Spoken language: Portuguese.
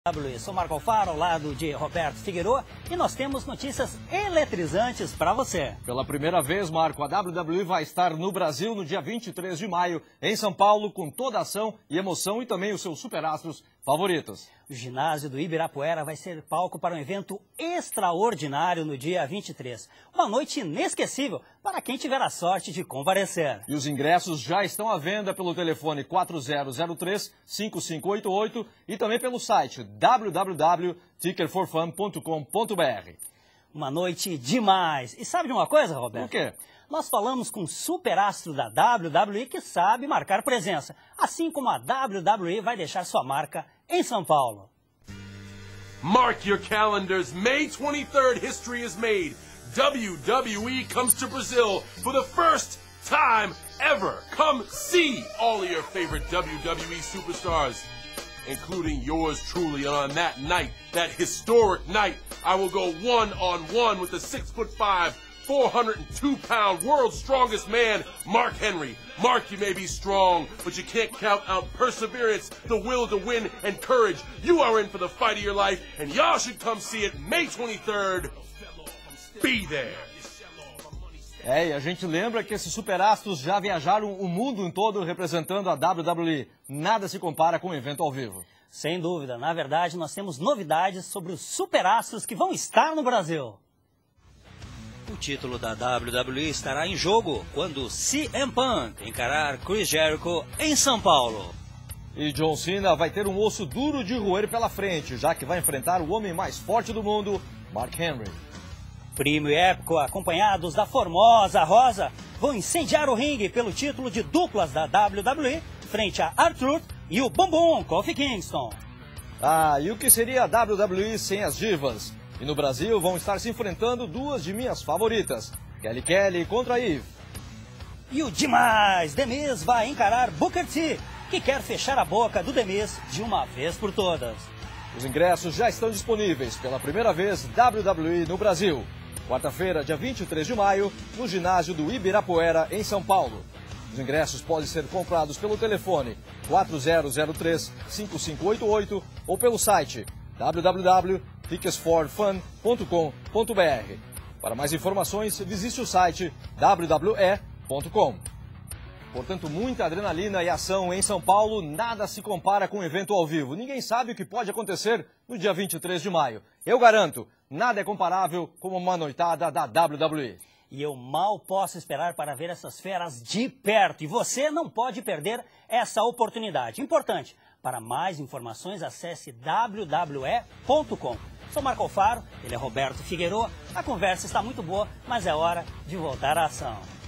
Sou Marco Alfaro, ao lado de Roberto Figueiredo, e nós temos notícias eletrizantes para você. Pela primeira vez, Marco, a WWE vai estar no Brasil no dia 23 de maio, em São Paulo, com toda a ação e emoção e também os seus superastros favoritos. O ginásio do Ibirapuera vai ser palco para um evento extraordinário no dia 23. Uma noite inesquecível para quem tiver a sorte de comparecer. E os ingressos já estão à venda pelo telefone 4003-5588 e também pelo site www.ticketforfun.com.br. Uma noite demais. E sabe de uma coisa, Roberto? O quê? Nós falamos com um superastro da WWE que sabe marcar presença, assim como a WWE vai deixar sua marca em São Paulo. Mark your calendars. May 23rd, history is made. WWE comes to Brazil for the first time ever. Come see all of your favorite WWE superstars, including yours truly. And on that night, that historic night, I will go one-on-one with the 6'5", 402-pound world's strongest man, Mark Henry. Mark, you may be strong, but you can't count out perseverance, the will to win, and courage. You are in for the fight of your life, and y'all should come see it May 23rd. Be there. E a gente lembra que esses superastros já viajaram o mundo todo representando a WWE. Nada se compara com um evento ao vivo. Sem dúvida. Na verdade, nós temos novidades sobre os superastros que vão estar no Brasil. O título da WWE estará em jogo quando CM Punk encarar Chris Jericho em São Paulo. E John Cena vai ter um osso duro de roer pela frente, já que vai enfrentar o homem mais forte do mundo, Mark Henry. Primo e Épico, acompanhados da Formosa Rosa, vão incendiar o ringue pelo título de duplas da WWE frente a R-Truth e o Bumbum Kofi Kingston. E o que seria a WWE sem as divas? E no Brasil vão estar se enfrentando duas de minhas favoritas, Kelly Kelly contra Eve. E o demais, The Miz vai encarar Booker T, que quer fechar a boca do The Miz de uma vez por todas. Os ingressos já estão disponíveis pela primeira vez WWE no Brasil. Quarta-feira, dia 23 de maio, no ginásio do Ibirapuera, em São Paulo. Os ingressos podem ser comprados pelo telefone 4003-5588 ou pelo site www.ticketsforfun.com.br. Para mais informações, visite o site wwe.com. Portanto, muita adrenalina e ação em São Paulo, nada se compara com um evento ao vivo. Ninguém sabe o que pode acontecer no dia 23 de maio. Eu garanto, nada é comparável com uma noitada da WWE. E eu mal posso esperar para ver essas feras de perto. E você não pode perder essa oportunidade. Importante, para mais informações, acesse wwe.com. Sou Marco Alfaro, ele é Roberto Figueiredo. A conversa está muito boa, mas é hora de voltar à ação.